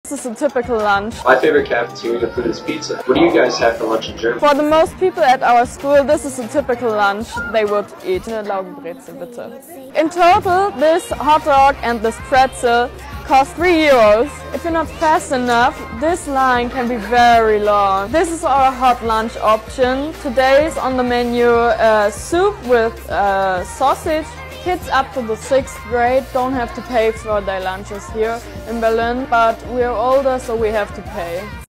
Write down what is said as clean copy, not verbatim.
This is a typical lunch. My favorite cafeteria food is pizza. What do you guys have for lunch in Germany? For the most people at our school, this is a typical lunch they would eat. Eine Laugenbrezel, bitte. In total, this hot dog and this pretzel cost €3. If you're not fast enough, this line can be very long. This is our hot lunch option. Today is on the menu soup with sausage. Kids up to the 6th grade don't have to pay for their lunches here in Berlin, but we're older, so we have to pay.